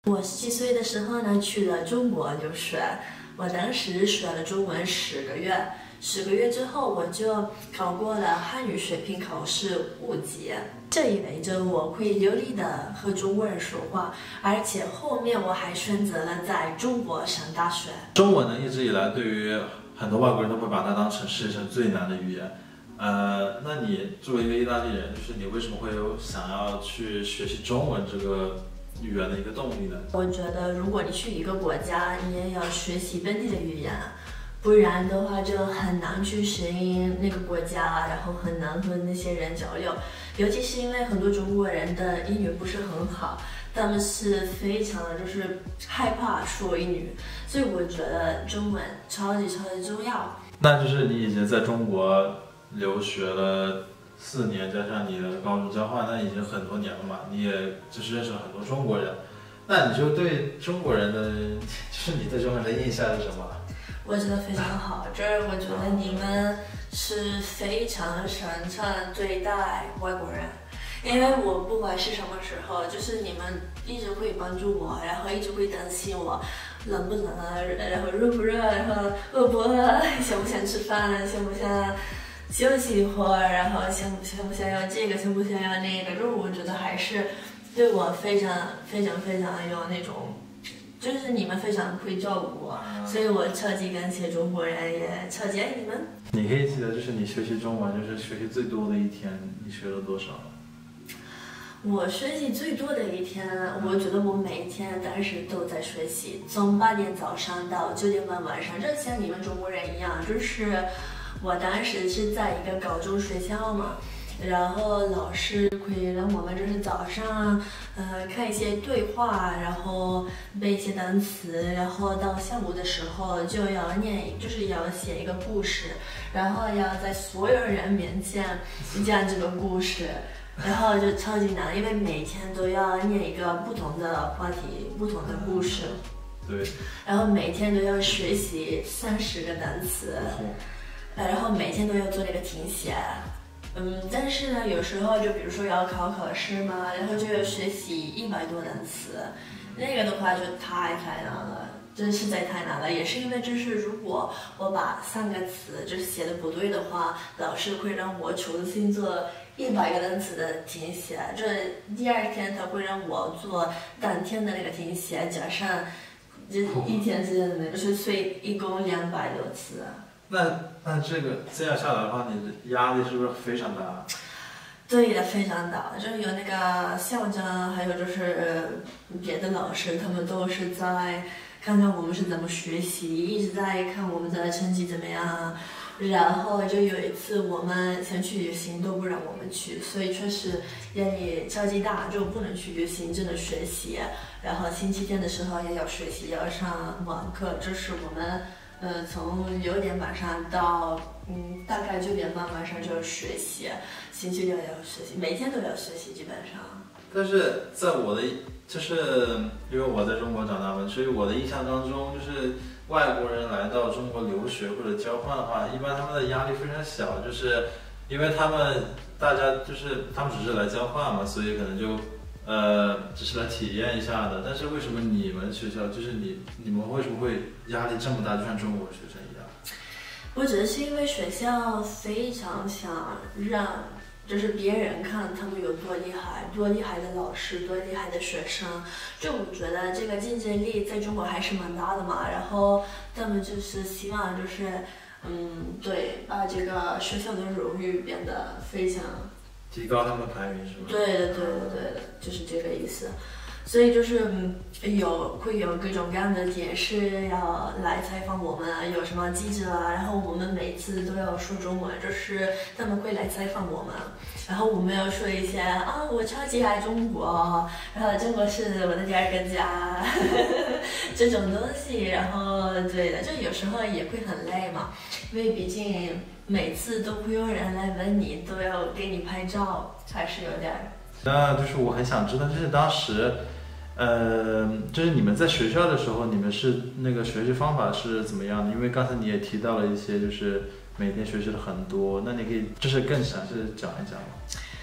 我17岁的时候呢，去了中国留学，我当时学了中文10个月，10个月之后我就考过了汉语水平考试5级，这意味着我会流利的和中国人说话，而且后面我还选择了在中国上大学。 中文呢，一直以来对于很多外国人都会把它当成世界上最难的语言。那你作为一个意大利人，就是你为什么会有想要去学习中文这个语言的一个动力呢？ 我觉得如果你去一个国家，你也要学习本地的语言，不然的话就很难去适应那个国家，然后很难和那些人交流。尤其是因为很多中国人的英语不是很好，他们是非常就是害怕说英语，所以我觉得中文超级重要。 那就是你已经在中国留学了4年，加上你的高中交换，那已经很多年了嘛，你也就是认识了很多中国人。那你就对中国人的，就是你对中国人的印象是什么？ 我觉得非常好，就是我觉得你们是非常擅长对待外国人，因为我不管是什么时候，就是你们一直会帮助我，然后一直会担心我冷不冷，然后热不热，然后饿不饿，想不想吃饭，想不想休息一会儿，然后想不想要这个，想不想要那个，就是我觉得还是对我非常有那种。就是你们非常会照顾我，所以我超级感谢中国人，也超级爱你们。 你可以记得，就是你学习中文，就是学习最多的一天，你学了多少？ 我学习最多的一天，我觉得我每一天当时都在学习，从8点早上到9点半晚上，就像你们中国人一样，就是我当时是在一个高中学校嘛。然后老师会让我们就是早上，看一些对话，然后背一些单词，然后到下午的时候就要念，就是要写一个故事，然后要在所有人面前讲这个故事，然后就超级难，因为每天都要念一个不同的话题、不同的故事， 对， 然后每天都要学习30个单词，然后每天都要做那个听写。但是呢，有时候就比如说要考试嘛，然后就要学习100多单词，那个的话就太难了，真实在太难了。也是因为就是如果我把3个词就是写的不对的话，老师会让我重新做100个单词的听写，这第2天他会让我做当天的那个听写，加上就1天之间的那个，所以一共200多次。 那这样下来的话，你的压力是不是非常大？ 对的，非常大，就是有那个校长，还有就是别的老师，他们都是在看看我们是怎么学习，一直在看我们的成绩怎么样。然后就有一次我们想去旅行都不让我们去，所以确实压力超级大，就不能去旅行，只能学习。然后星期天的时候也要学习，要上网课，这是我们。从6点晚上到大概9点半晚上就要学习，星期6也要学习，每天都要学习基本上。 但是在我的就是因为我在中国长大嘛，所以我的印象当中，就是外国人来到中国留学或者交换的话，一般他们的压力非常小，就是因为大家就是他们只是来交换嘛，所以可能就。只是来体验一下的，但是为什么你们学校就是你们为什么会压力这么大，就像中国学生一样？ 我觉得是因为学校非常想让就是别人看他们有多厉害，多厉害的老师，多厉害的学生。就我觉得这个竞争力在中国还是蛮大的嘛，然后他们就是希望就是对，把这个学校的荣誉变得非常。 提高他们的排名是吗？ 对的，就是这个意思。所以就是会有各种各样的电视要来采访我们，有什么记者啊，然后我们每次都要说中文，就是他们会来采访我们，然后我们要说一些我超级爱中国，然后中国是我的第2个家这种东西，然后对的，就有时候也会很累嘛，因为毕竟每次都会有人来问你，都要给你拍照，还是有点。 那就是我很想知道，就是当时，就是你们在学校的时候，你们是那个学习方法是怎么样的？因为刚才你也提到了一些，就是每天学习了很多，那你可以就是更详细的讲一讲吗？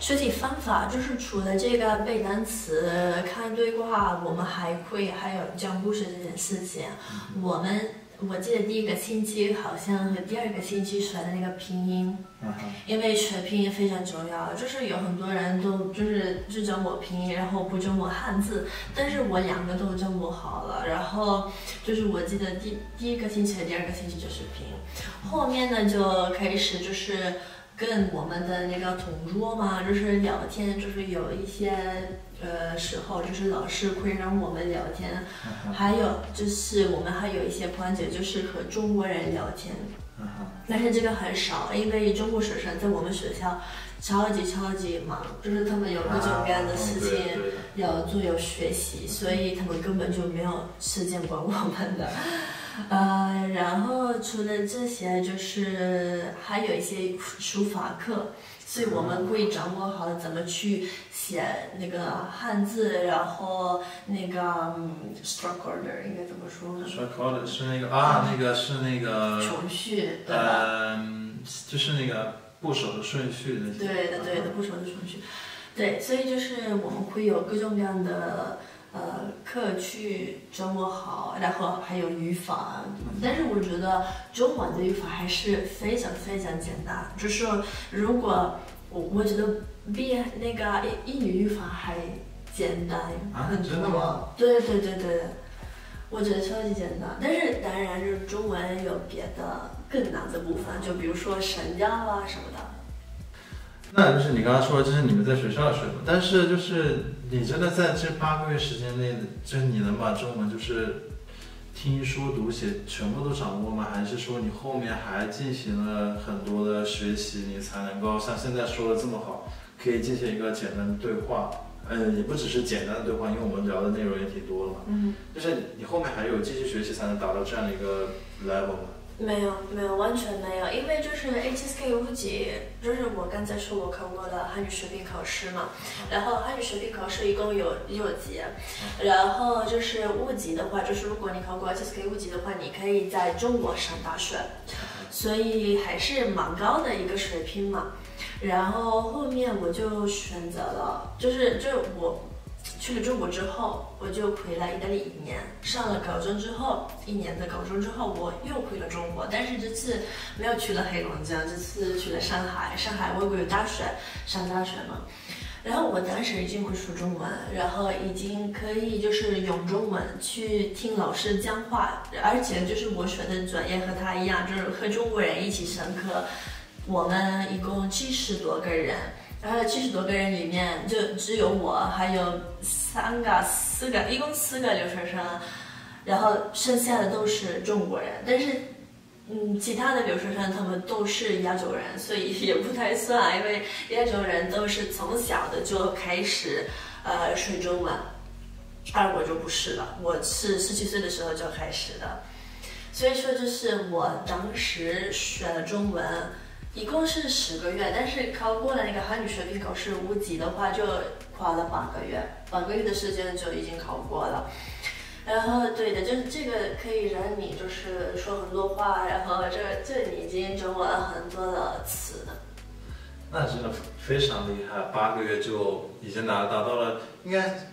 学习方法就是除了这个背单词、看对话，我们还有讲故事这件事情。我记得第一个星期好像和第二个星期学的那个拼音，因为学拼音非常重要。就是有很多人都只掌握拼音，然后不掌握汉字，但是我两个都掌握好了。然后就是我记得第一个星期和第二个星期就是拼音，后面呢就开始就是跟我们的那个同桌嘛，就是聊天，就是有一些时候就是老师会让我们聊天，还有就是我们还有一些环节就是和中国人聊天，但是这个很少，因为中国学生在我们学校超级忙，就是他们有各种各样的事情要做要学习，所以他们根本就没有时间管我们的。然后除了这些，就是还有一些书法课，所以我们会掌握好怎么去写那个汉字，然后那个struct order 应该怎么说呢 ？struct order 是那个程序，对吧？ 就是那个部首的顺序那些。 对的，部首的顺序。对，所以就是我们会有各种各样的课去掌握好，然后还有语法。但是我觉得中文的语法还是非常简单，就是如果我觉得比那个英语语法还简单很多。 真的吗？ 对，我觉得超级简单。但是当然是中文有别的更难的部分，就比如说声调啊什么的。 那就是你刚刚说，这是你们在学校学的，但是就是你真的在这8个月时间内，就是你能把中文就是听说读写全部都掌握吗？还是说你后面还进行了很多的学习，你才能够像现在说的这么好，可以进行一个简单的对话？也不只是简单的对话，因为我们聊的内容也挺多的嘛。就是你后面还有继续学习才能达到这样的一个 level 吗？ 没有，完全没有，因为就是 HSK 5级，就是我刚才说我考过的汉语水平考试嘛，然后汉语水平考试一共有6级，然后就是5级的话，就是如果你考过 HSK 5级的话，你可以在中国上大学，所以还是蛮高的一个水平嘛。然后后面我就选择了，就是我去了中国之后，我就回来意大利1年，上了高中之后，1年的高中之后，我又回了中国，但是这次没有去了黑龙江，这次去了上海。上海外国语大学上大学嘛，然后我当时已经会说中文，然后已经可以就是用中文去听老师讲话，而且就是我学的专业和他一样，就是和中国人一起上课，我们一共70多个人。然后70多个人里面就只有我，还有4个，一共4个留学生，然后剩下的都是中国人。但是，其他的留学生他们都是亚洲人，所以也不太算，因为亚洲人都是从小的就开始学中文，而我就不是了，我是17岁的时候就开始的。所以说，就是我当时学了中文。一共是10个月，但是考过了那个汉语水平考试5级的话，就花了8个月，8个月的时间就已经考过了。然后对的，就是这个可以让你就是说很多话，然后这你已经掌握了很多的词。 那真的非常厉害，8个月就已经达到了，应该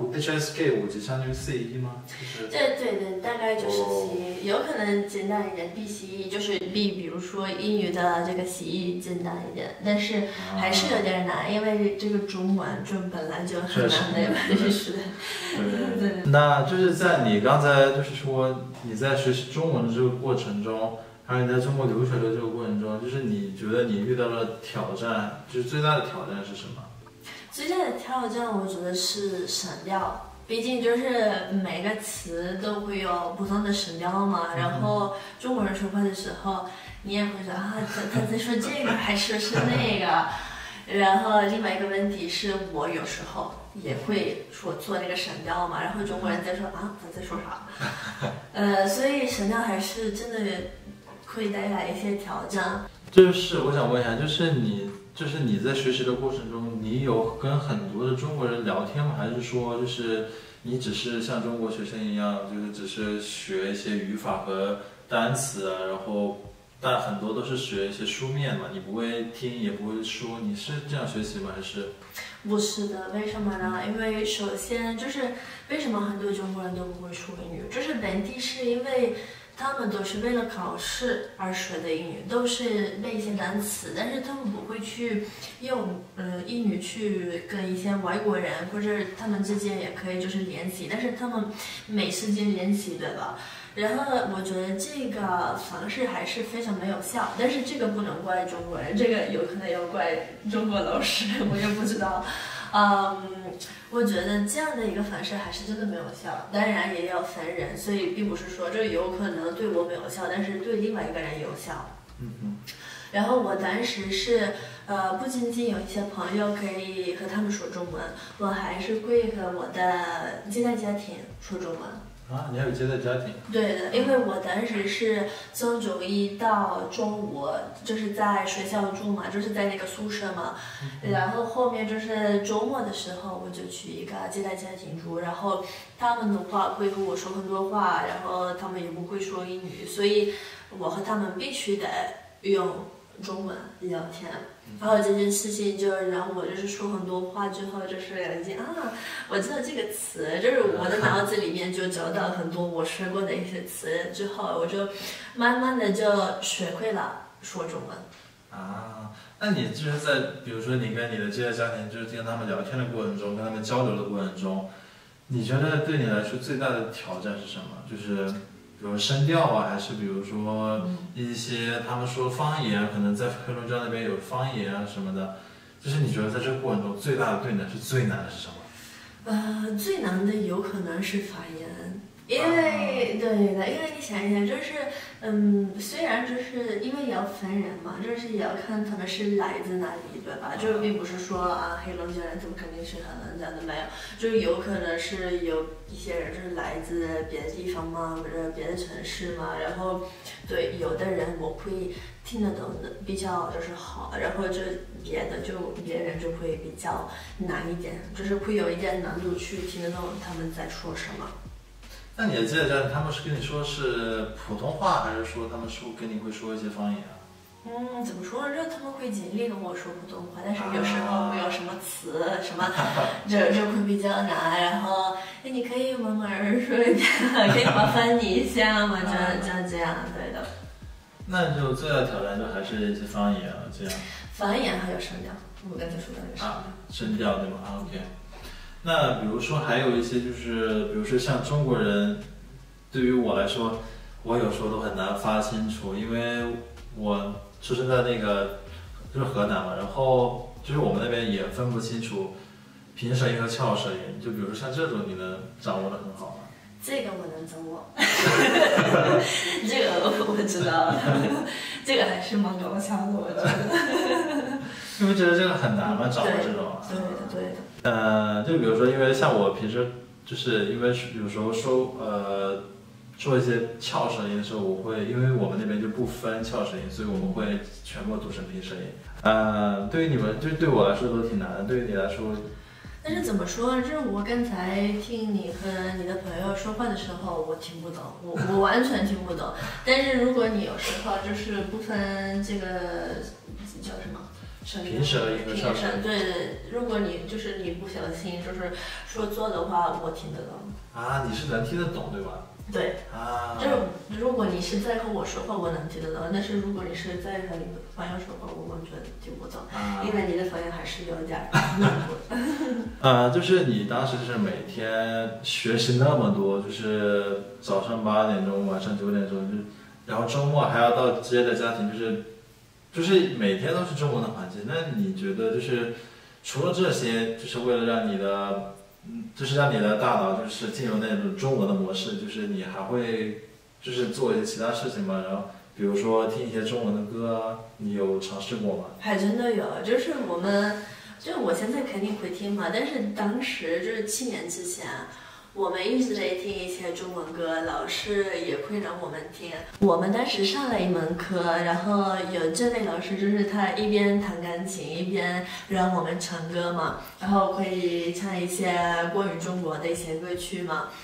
HSK 5级相当于C1吗？ 对，大概就是 C1，有可能简单一点，比 C1 就是比如说英语的这个 C1 简单一点，但是还是有点难，因为这个中文就本来就很难的，就是。对。 那就是在你刚才就是说你在学习中文的这个过程中，还有你在中国留学的这个过程中，就是你觉得你遇到了挑战，就是最大的挑战是什么？ 最大的挑战我觉得是声调，毕竟就是每个词都会有不同的声调嘛。然后中国人说话的时候，你也会说他在说这个还是那个。然后另外一个问题是我有时候也会说错那个声调嘛，然后中国人在说他在说啥？所以声调还是真的会带来一些挑战。 就是我想问一下，就是你在学习的过程中，你有跟很多的中国人聊天吗？还是说就是你只是像中国学生一样，就是只是学一些语法和单词啊，然后但很多都是学一些书面嘛，你不会听也不会说，你是这样学习吗？还是？ 不是的，为什么呢？因为首先就是为什么很多中国人都不会说英语，就是本地是因为他们都是为了考试而学的英语，都是背一些单词，但是他们不会去用英语去跟一些外国人或者他们之间也可以就是联系，但是他们没时间联系，对吧？然后我觉得这个方式还是非常没有效，但是这个不能怪中国人，这个有可能要怪中国老师，我也不知道。我觉得这样的一个方式还是真的没有效，当然也要分人，所以并不是说这有可能对我没有效，但是对另外一个人有效。然后我当时是不仅仅有一些朋友可以和他们说中文，我还是会和我的接待家庭说中文。 啊，你还有接待家庭？ 对的，因为我当时是从周一到周五，就是在学校住嘛，就是在那个宿舍嘛。然后后面就是周末的时候，我就去一个接待家庭住，然后他们的话会和我说很多话，然后他们也不会说英语，所以我和他们必须得用中文聊天。然后这件事情就让我就是说很多话之后，就是已经我知道这个词，就是我的脑子里面就找到很多我学过的一些词，之后我就慢慢的就学会了说中文。 啊，那你就是在比如说你跟你的接待家庭，就是跟他们聊天的过程中，跟他们交流的过程中，你觉得对你来说最大的挑战是什么？就是比如声调啊，还是比如说一些他们说方言，可能在黑龙江那边有方言啊什么的，就是你觉得在这个过程中最大的对你是最难的是什么？ 最难的有可能是发言，因为对的，因为你想一想，就是虽然就是因为也要分人嘛，就是也要看他们是来自哪里，对吧？就是并不是说黑龙江人他们肯定是黑龙江的，没有，就是有可能是有一些人就是来自别的地方嘛，或者别的城市嘛，然后对有的人我会听得懂的比较就是好，然后别人就会比较难一点，就是会有一点难度去听得懂他们在说什么。 那你的接待家庭他们是跟你说是普通话，还是说他们跟你会说一些方言啊？ 怎么说呢？就他们会尽力跟我说普通话，但是有时候没有什么词什么，就会比较难。然后，你可以慢慢说一遍，可以麻烦你一下吗？这样，对的。 那就最大的挑战就还是一些方言啊，这样。 方言还有声调，我刚才说的那个声调对吗？OK。那比如说还有一些就是，比如说像中国人，对于我来说，我有时候都很难发清楚，因为我出生在那个就是河南嘛，然后就是我们那边也分不清楚平舌音和翘舌音，就比如说像这种，你能掌握得很好吗？ 这个我能掌握，这个我知道，这个还是蛮搞笑的，我觉得。 因为觉得这个很难嘛，掌握这种。 对的。 就比如说，因为像我平时就是因为有时候说一些翘舌音的时候，我会因为我们那边就不分翘舌音，所以我们会全部读成平舌音。对于你们，对我来说都挺难的。对于你来说， 但是怎么说呢？就是我刚才听你和你的朋友说话的时候，我听不懂，我完全听不懂。但是如果你有时候就是不分这个叫什么？ 平舌音和翘舌， 对，如果你不小心就是说错的话，我听得懂。 你是能听得懂对吧？ 对。就是如果你是在和我说话，我能听得懂；但是如果你是在和你的朋友说话，我完全听不懂，因为你的朋友还是有点难过。 就是你当时就是每天学习那么多，就是早上8点钟，晚上9点钟，然后周末还要到接待家庭，就是每天都是中文的环境。那你觉得就是除了这些，就是为了让你的大脑就是进入那种中文的模式，就是你还会就是做一些其他事情吗？然后比如说听一些中文的歌啊，你有尝试过吗？ 还真的有，就是我现在肯定会听嘛，但是当时就是7年之前。我们一直在听一些中文歌，老师也会让我们听。我们当时上了一门课，然后有这位老师，就是他一边弹钢琴，一边让我们唱歌嘛，然后可以唱一些关于中国的一些歌曲嘛。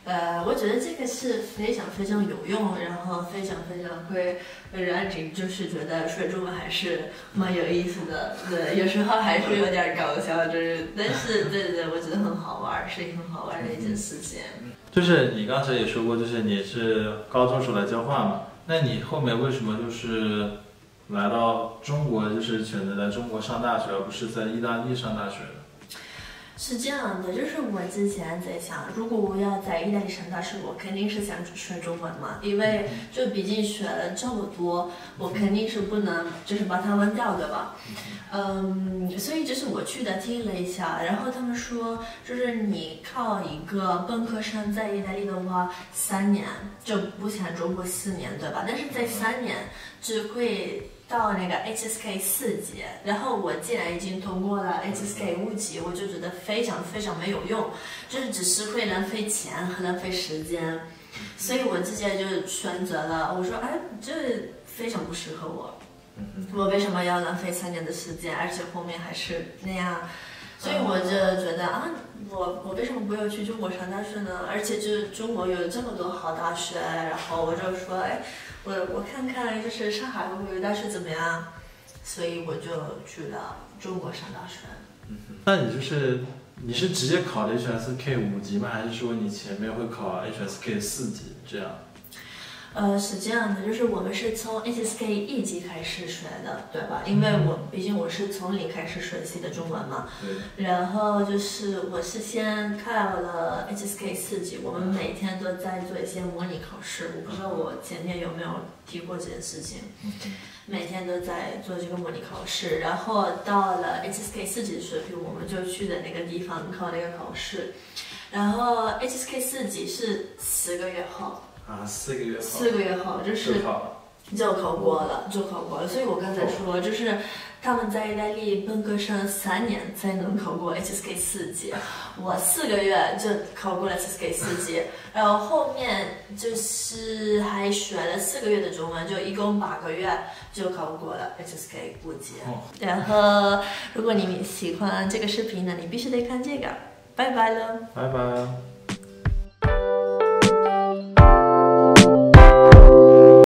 我觉得这个是非常非常有用，然后非常非常会让你就是觉得学中文还是蛮有意思的。对，有时候还是有点搞笑，但是对，我觉得很好玩，是一个很好玩的一件事情。 就是你刚才也说过，就是你是高中时候来交换嘛，那你后面为什么就是来到中国，就是选择在中国上大学，而不是在意大利上大学呢？ 是这样的，就是我之前在想，如果我要在意大利上大学，我肯定是想学中文嘛，因为就毕竟学了这么多，我肯定是不能就是把它忘掉的吧。所以就是我去的听了一下，然后他们说，就是你考一个本科生在意大利的话，3年就不像中国4年，对吧？但是在3年只会到那个 HSK 4级，然后我既然已经通过了 HSK 5级，我就觉得非常非常没有用，就是只是会浪费钱和浪费时间，所以我直接就选择了，我说哎，这非常不适合我，我为什么要浪费3年的时间，而且后面还是那样，所以我就觉得啊，我为什么不要去中国上大学呢？而且就是中国有这么多好大学，然后我就说哎。我看看，就是上海会不会大学怎么样，所以我就去了中国上大学。 那你是直接考的 HSK 5级吗？还是说你前面会考 HSK 4级这样？ 是这样的，就是我们是从 HSK 1级开始学的，对吧？因为毕竟我是从零开始学习的中文嘛。 对。 然后就是我是先考了 HSK 4级，我们每天都在做一些模拟考试。我不知道我前面有没有提过这件事情。每天都在做这个模拟考试，然后到了 HSK 4级的水平，我们就去的那个地方考那个考试。然后 HSK 4级是4个月后。 4个月后。 4个月后就考过了，所以我刚才说，就是他们在意大利本科生3年才能考过 HSK 4级，我4个月就考过了 HSK 4级，然后后面就是还学了4个月的中文，就一共8个月就考过了 HSK 5级。然后如果你喜欢这个视频呢，你必须得看这个，拜拜了， 拜拜。